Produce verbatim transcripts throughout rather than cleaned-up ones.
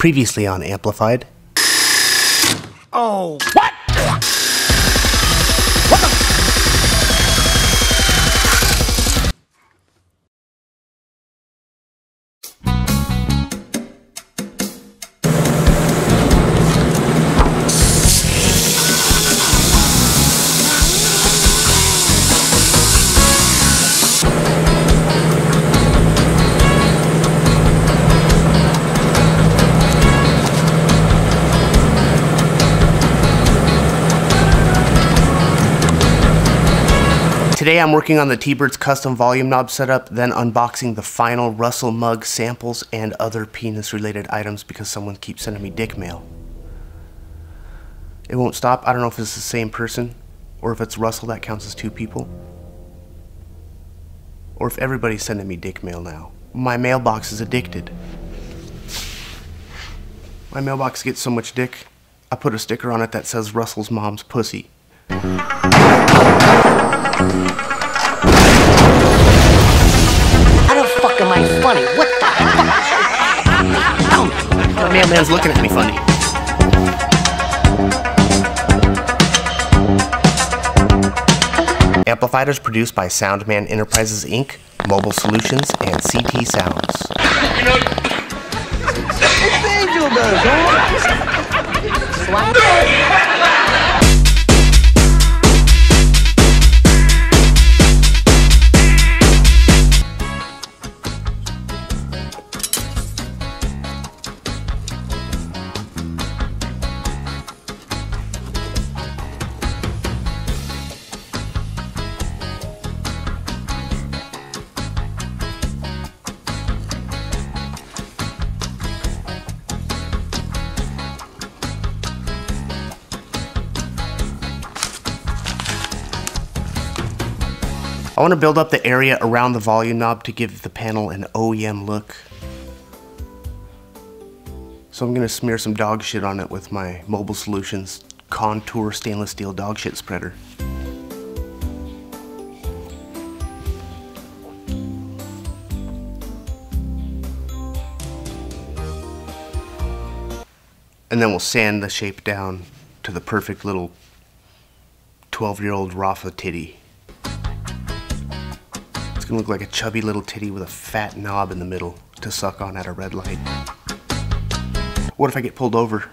Previously on Amplified. Oh, what? What the? Today I'm working on the T-Bird's custom volume knob setup, then unboxing the final Russell mug samples and other penis related items because someone keeps sending me dick mail. It won't stop. I don't know if it's the same person, or if it's Russell, that counts as two people, or if everybody's sending me dick mail now. My mailbox is addicted. My mailbox gets so much dick, I put a sticker on it that says Russell's mom's pussy. How the fuck am I funny? What the fuck? The mailman's looking at me funny. Amplified is produced by Soundman Enterprises Incorporated, Mobile Solutions, and C T Sounds. You know, it's Angel does, huh? Slap. I want to build up the area around the volume knob to give the panel an O E M look. So I'm going to smear some dog shit on it with my Mobile Solutions Contour stainless steel dog shit spreader. And then we'll sand the shape down to the perfect little twelve year old Rafa titty. It's gonna look like a chubby little titty with a fat knob in the middle to suck on at a red light. What if I get pulled over?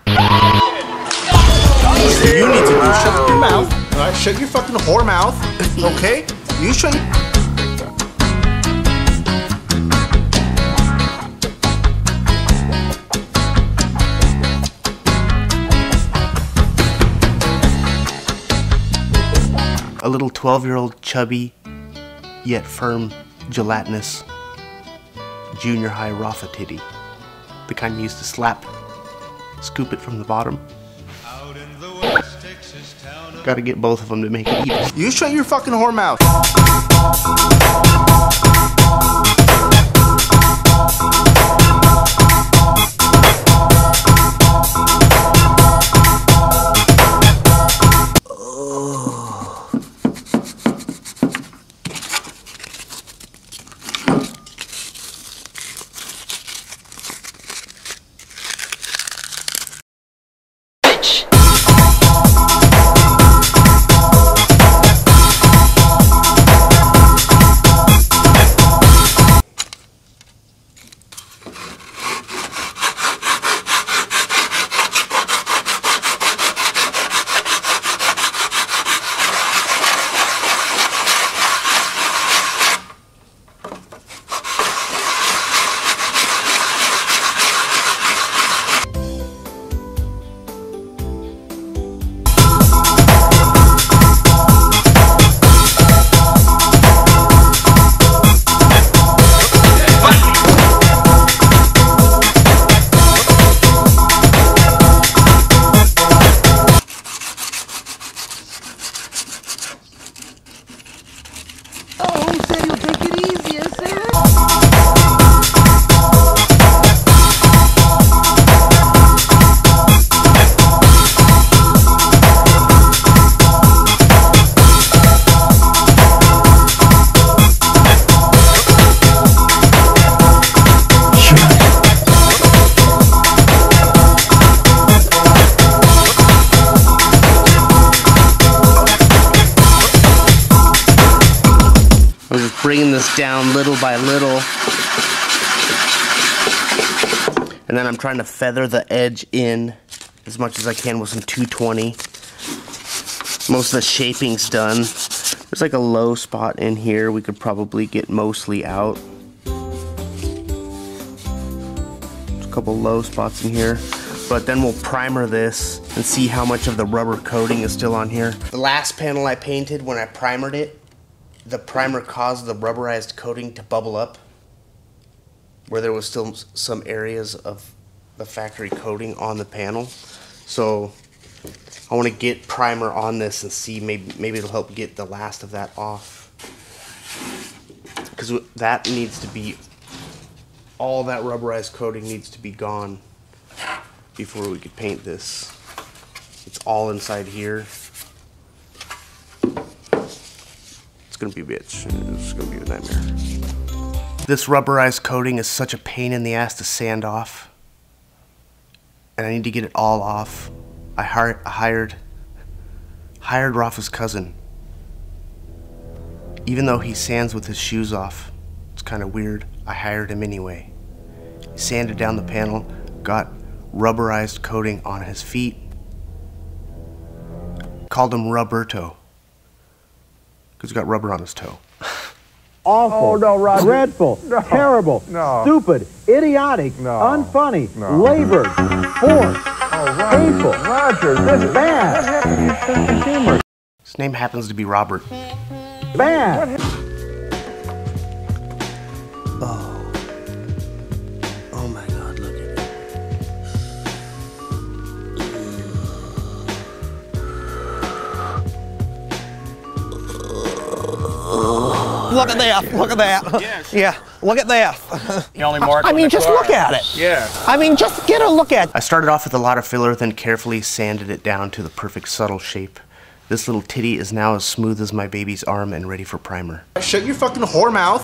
You need to do shut your mouth. Alright, shut your fucking whore mouth. Okay? You shut your... A little twelve year old chubby yet firm, gelatinous, junior high Rafa titty. The kind you used to slap, scoop it from the bottom. Gotta get both of them to make it even. You shut your fucking whore mouth. this down little by little. And then I'm trying to feather the edge in as much as I can with some two twenty. Most of the shaping's done. There's like a low spot in here we could probably get mostly out. There's a couple low spots in here. But then we'll primer this and see how much of the rubber coating is still on here. The last panel I painted, when I primered it, the primer caused the rubberized coating to bubble up, where there was still some areas of the factory coating on the panel. So I want to get primer on this and see maybe maybe it'll help get the last of that off, because that needs to be, all that rubberized coating needs to be gone before we could paint this. It's all inside here. It's gonna be a bitch. It's gonna be a nightmare. This rubberized coating is such a pain in the ass to sand off, and I need to get it all off. I hired hired hired Rafa's cousin. Even though he sands with his shoes off, it's kind of weird. I hired him anyway. He sanded down the panel, got rubberized coating on his feet. Called him Roberto, because he got rubber on his toe. Awful, oh, no, Roger. dreadful, no. terrible, no. stupid, idiotic, no. unfunny, no. labored, forced, oh, Roger. painful, Roger, this is bad. What happened to your sense of humor? His name happens to be Robert. Bad. Oh. Oh my God, look at it. Look at that, look at that. Yes. Yeah, look at that. You only mark I mean, just car. look at it. Yeah. I mean, just get a look at it. I started off with a lot of filler, then carefully sanded it down to the perfect subtle shape. This little titty is now as smooth as my baby's arm and ready for primer. Shut your fucking whore mouth.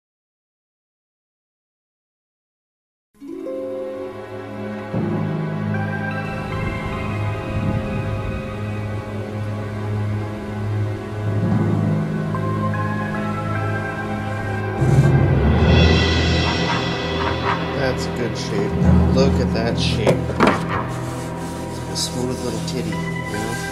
That's a good shape. Look at that shape. It's like a smooth little titty, you know?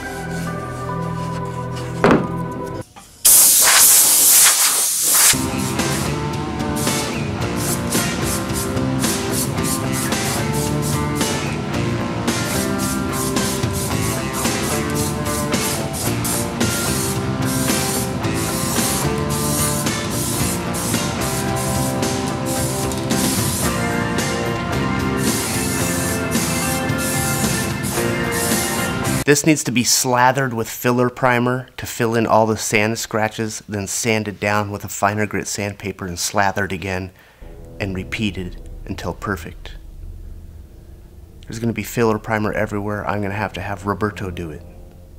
This needs to be slathered with filler primer to fill in all the sand scratches, then sanded down with a finer grit sandpaper and slathered again and repeated until perfect. There's going to be filler primer everywhere. I'm going to have to have Roberto do it.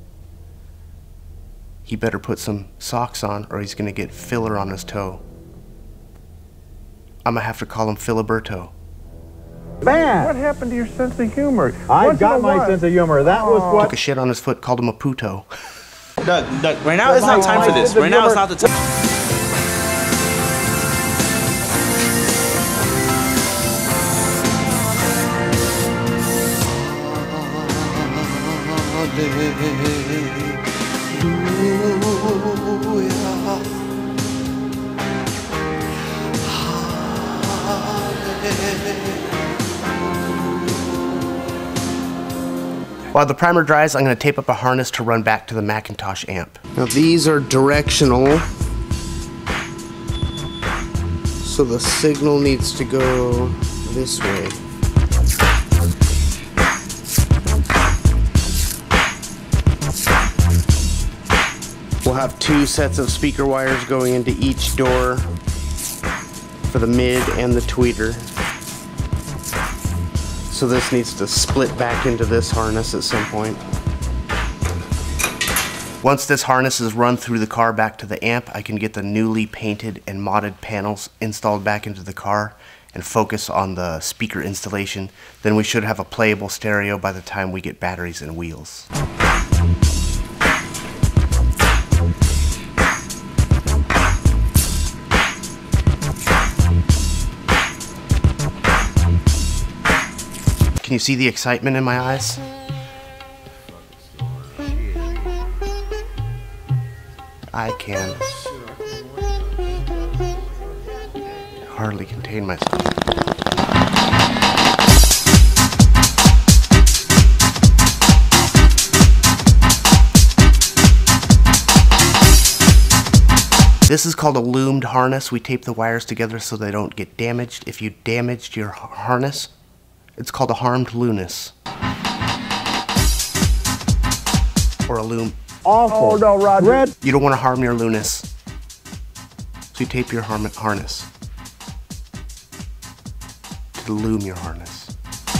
He better put some socks on or he's going to get filler on his toe. I'm going to have to call him Filiberto. Bad. What happened to your sense of humor? I Once got in a my while- sense of humor. That was Oh. what. Took a shit on his foot, called him a puto. Doug, Doug, right now is not time for this. Right now is not the time. While the primer dries, I'm going to tape up a harness to run back to the Macintosh amp. Now these are directional, so the signal needs to go this way. We'll have two sets of speaker wires going into each door for the mid and the tweeter. So this needs to split back into this harness at some point. Once this harness is run through the car back to the amp, I can get the newly painted and modded panels installed back into the car and focus on the speaker installation. Then we should have a playable stereo by the time we get batteries and wheels. Can you see the excitement in my eyes? I can hardly contain myself. This is called a loomed harness. We tape the wires together so they don't get damaged. If you damaged your harness, it's called a harmed looness. Or a loom. Awful. Oh, no, Roger. Red. You don't want to harm your looness. So you tape your harm harness to loom your harness.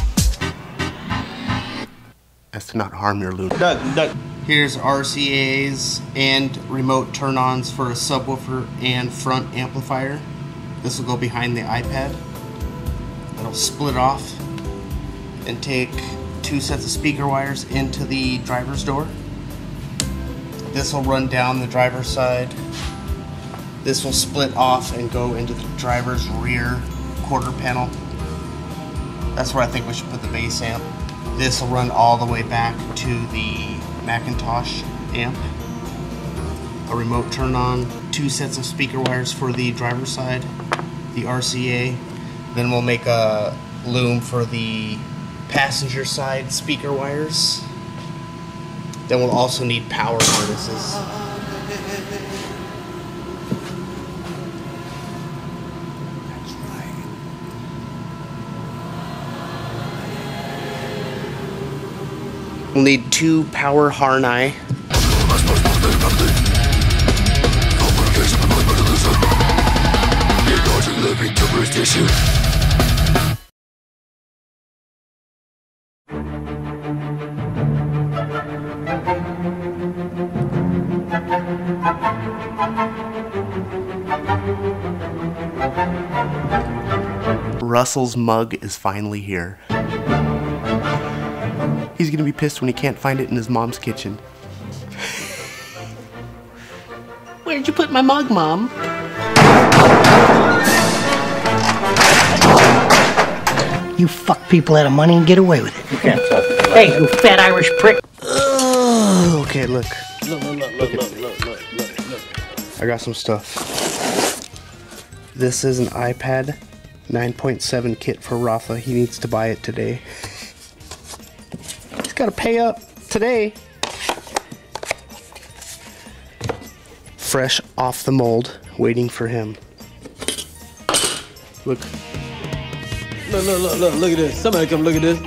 As to not harm your looness. Doug, Doug. Here's R C As and remote turn-ons for a subwoofer and front amplifier. This will go behind the iPad. It'll split off and take two sets of speaker wires into the driver's door. This will run down the driver's side. This will split off and go into the driver's rear quarter panel. That's where I think we should put the bass amp. This will run all the way back to the Macintosh amp. A remote turn on, two sets of speaker wires for the driver's side, the R C A. Then we'll make a loom for the passenger side speaker wires. Then we'll also need power harnesses. We'll need two power harness. Russell's mug is finally here. He's gonna be pissed when he can't find it in his mom's kitchen. Where'd you put my mug, Mom? You fuck people out of money and get away with it. Hey, you fat Irish prick. Oh, okay, look. Look, look, look, look, look, look, look, look, look. I got some stuff. This is an iPad nine point seven kit for Rafa. He needs to buy it today. He's got to pay up today. Fresh off the mold, waiting for him. Look. Look, look, look, look, look at this. Somebody come look at this.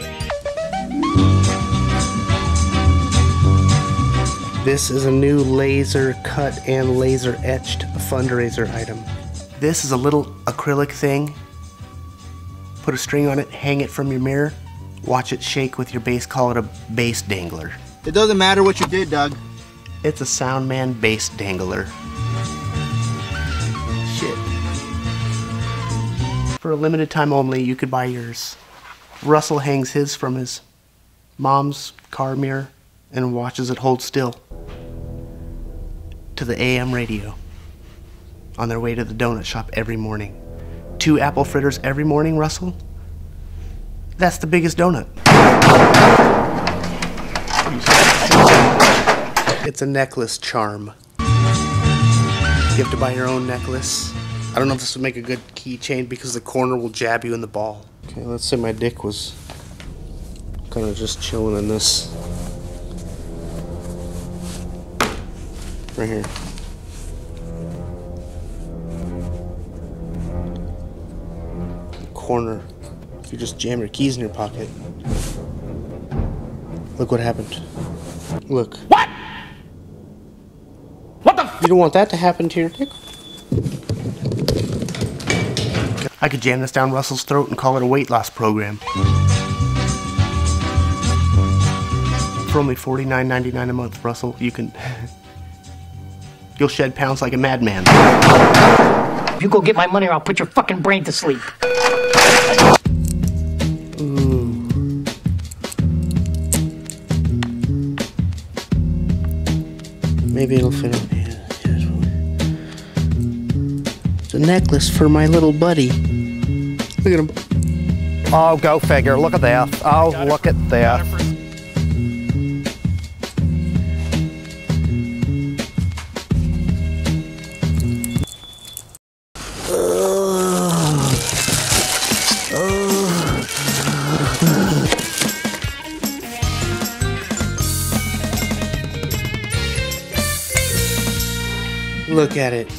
This is a new laser cut and laser etched fundraiser item. This is a little acrylic thing. Put a string on it, hang it from your mirror, watch it shake with your bass, call it a bass dangler. It doesn't matter what you did, Doug. It's a Soundman bass dangler. Shit. For a limited time only, you could buy yours. Russell hangs his from his mom's car mirror and watches it hold still to the A M radio on their way to the donut shop every morning. Two apple fritters every morning, Russell? That's the biggest donut. It's a necklace charm. You have to buy your own necklace. I don't know if this would make a good keychain because the corner will jab you in the ball. Okay, let's say my dick was kind of just chilling in this. Right here. Corner. If you just jam your keys in your pocket. Look what happened. Look. What? What the f- You don't want that to happen to your dick? I could jam this down Russell's throat and call it a weight loss program. For only forty-nine ninety-nine a month, Russell, you can... You'll shed pounds like a madman. You go get my money or I'll put your fucking brain to sleep. Ooh. Maybe it'll fit in here. Here's one. It's a necklace for my little buddy. Look at him. Oh, go figure. Look at that. Oh, look at that. Look at it.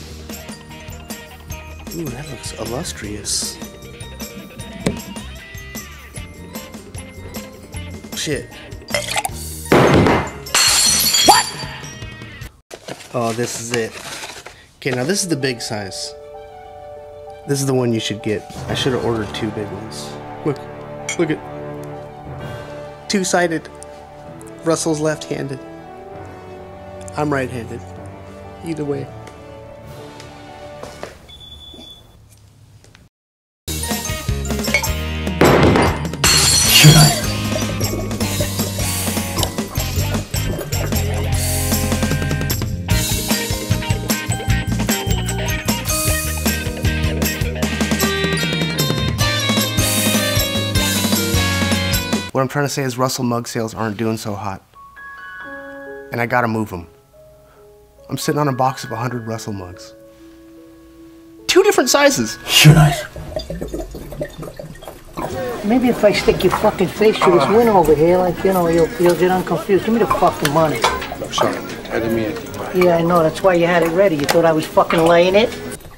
Ooh, that looks illustrious. Shit. What? Oh, this is it. Okay, now this is the big size. This is the one you should get. I should have ordered two big ones. Look, look at. Two-sided. Russell's left-handed. I'm right-handed. Either way. Should I? What I'm trying to say is Russell mug sales aren't doing so hot. And I gotta move them. I'm sitting on a box of one hundred Russell mugs. Two different sizes. Should I? Maybe if I stick your fucking face through this window over here, like, you know, you'll, you'll get unconfused. Give me the fucking money. I'm sorry, I didn't mean it. Yeah, I know. That's why you had it ready. You thought I was fucking laying it?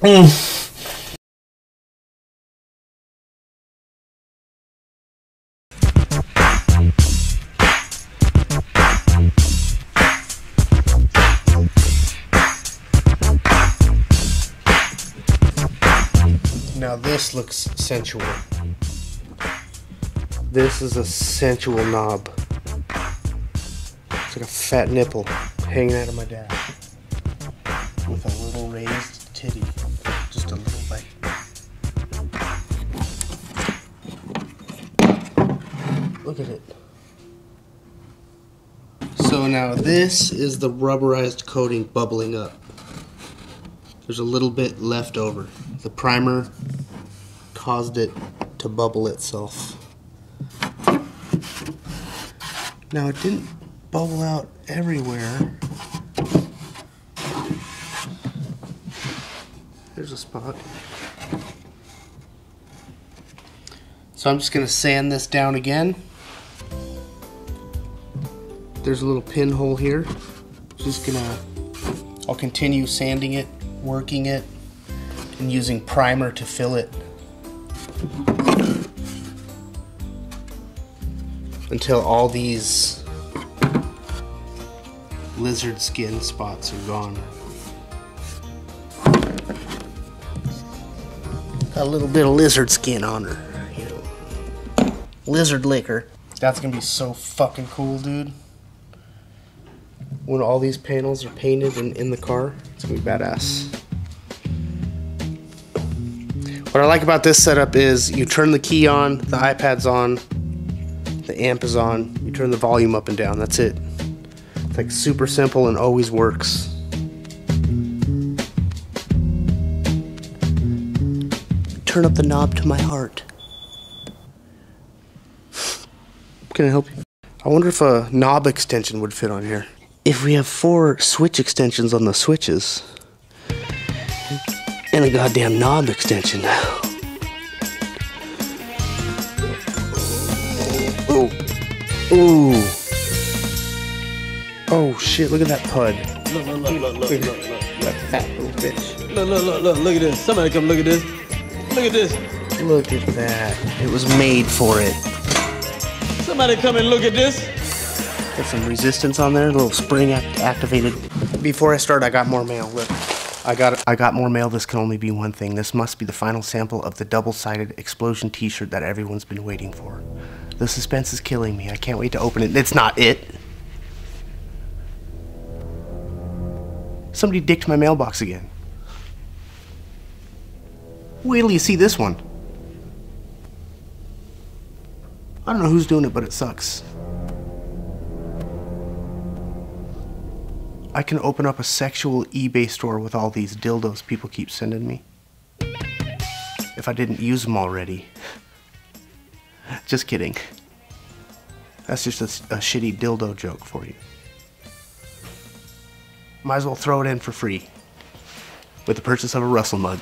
Now this looks sensual. This is a sensual knob. It's like a fat nipple hanging out of my dash. With a little raised titty. Just a little bite. Look at it. So now this is the rubberized coating bubbling up. There's a little bit left over. The primer caused it to bubble itself. Now it didn't bubble out everywhere. There's a spot. So I'm just gonna sand this down again. There's a little pinhole here. Just gonna, I'll continue sanding it, working it, and using primer to fill it until all these lizard skin spots are gone. Got a little bit of lizard skin on her, you know. Lizard liquor. That's gonna be so fucking cool, dude. When all these panels are painted and in the car, it's gonna be badass. What I like about this setup is you turn the key on, the iPad's on, the amp is on, you turn the volume up and down, that's it. It's like super simple and always works. Turn up the knob to my heart. Can I help you? I wonder if a knob extension would fit on here. If we have four switch extensions on the switches, and a goddamn knob extension. Ooh. Ooh. Oh shit, look at that pud. Look, look, look, look, look, look, look. That fat little bitch. Look, look, look, look, look at this. Somebody come look at this. Look at this. Look at that. It was made for it. Somebody come and look at this. Got some resistance on there, a little spring act activated. Before I start, I got more mail. Look. I got I got more mail. This can only be one thing. This must be the final sample of the double-sided explosion t-shirt that everyone's been waiting for. The suspense is killing me. I can't wait to open it. It's not it. Somebody dicked my mailbox again. Wait till you see this one. I don't know who's doing it, but it sucks. I can open up a sexual eBay store with all these dildos people keep sending me. If I didn't use them already. Just kidding. That's just a, a shitty dildo joke for you. Might as well throw it in for free with the purchase of a Russell mug.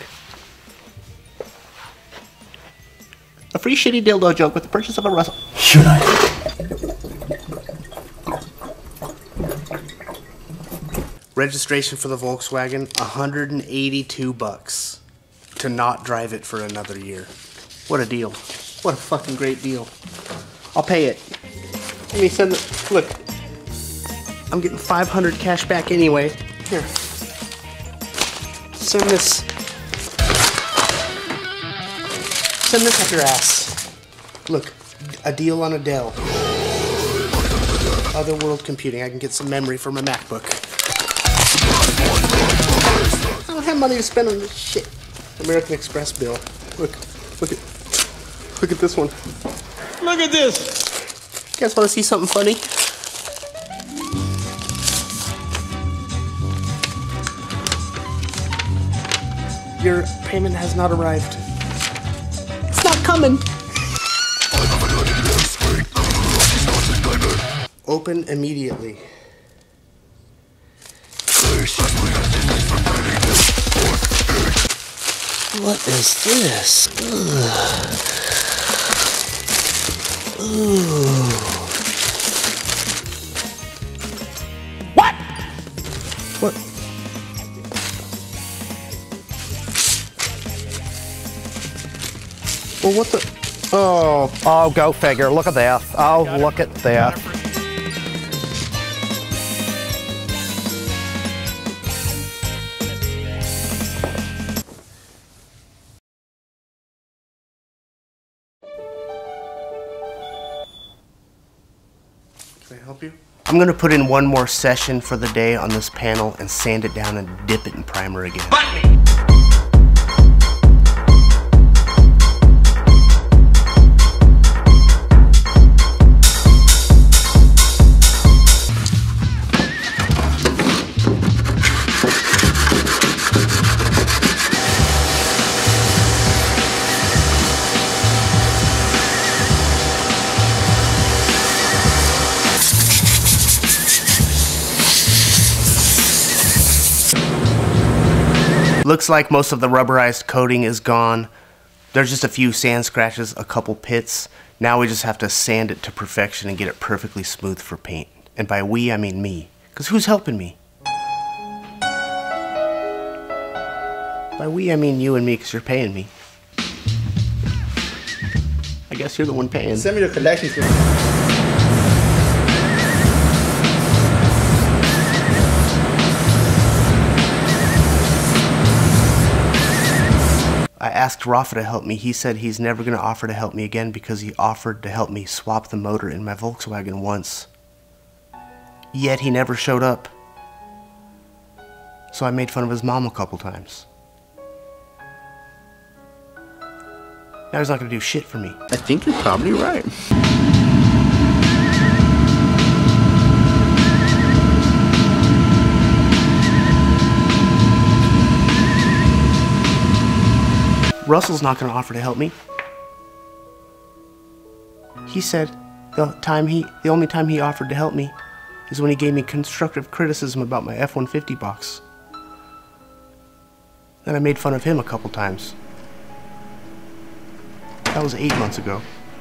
A free shitty dildo joke with the purchase of a Russell. Should I? Registration for the Volkswagen, one hundred eighty-two bucks to not drive it for another year. What a deal. What a fucking great deal. I'll pay it. Let me send it. Look, I'm getting five hundred cash back anyway. Here. Send this. Send this up your ass. Look, a deal on a Dell. Otherworld computing. I can get some memory for my MacBook. I don't have money to spend on this shit. American Express bill. Look, look at, look at this one. Look at this. You guys want to see something funny? Your payment has not arrived. It's not coming. Open immediately. What is this? Ugh. Ooh. What? What? Well, what the? Oh. Oh, go figure. Look at that. Oh, look at that. Can I help you? I'm gonna put in one more session for the day on this panel and sand it down and dip it in primer again. Button. Looks like most of the rubberized coating is gone. There's just a few sand scratches, a couple pits. Now we just have to sand it to perfection and get it perfectly smooth for paint. And by we, I mean me. Because who's helping me? By we, I mean you and me because you're paying me. I guess you're the one paying. Send me the collection. I asked Rafa to help me. He said he's never going to offer to help me again because he offered to help me swap the motor in my Volkswagen once. Yet he never showed up. So I made fun of his mom a couple times. Now he's not going to do shit for me. I think you're probably right. Russell's not going to offer to help me. He said the time he, the only time he offered to help me is when he gave me constructive criticism about my F one fifty box. Then I made fun of him a couple times. That was eight months ago.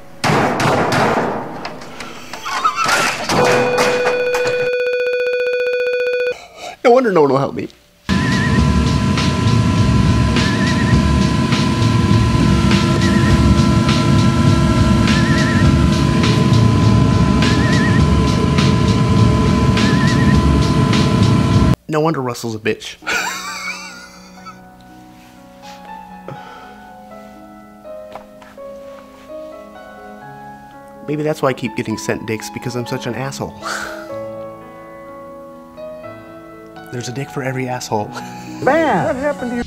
No wonder no one will help me. No wonder Russell's a bitch. Maybe that's why I keep getting sent dicks, because I'm such an asshole. There's a dick for every asshole. Man, what happened to you?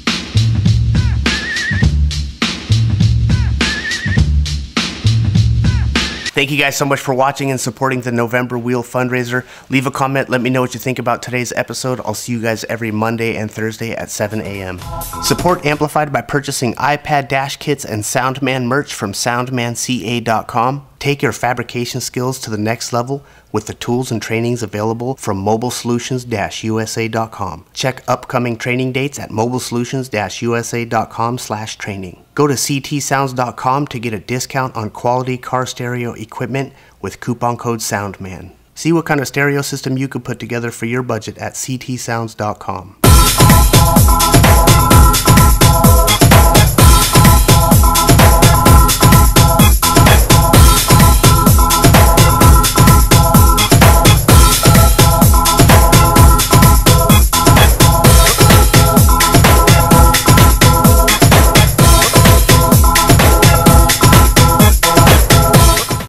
Thank you guys so much for watching and supporting the November Wheel fundraiser. Leave a comment, let me know what you think about today's episode. I'll see you guys every Monday and Thursday at seven A M Support Amplified by purchasing iPad dash kits and Soundman merch from soundman c a dot com. Take your fabrication skills to the next level with the tools and trainings available from mobile solutions dash u s a dot com. Check upcoming training dates at mobile solutions dash u s a dot com slash training. Go to c t sounds dot com to get a discount on quality car stereo equipment with coupon code SOUNDMAN. See what kind of stereo system you could put together for your budget at c t sounds dot com.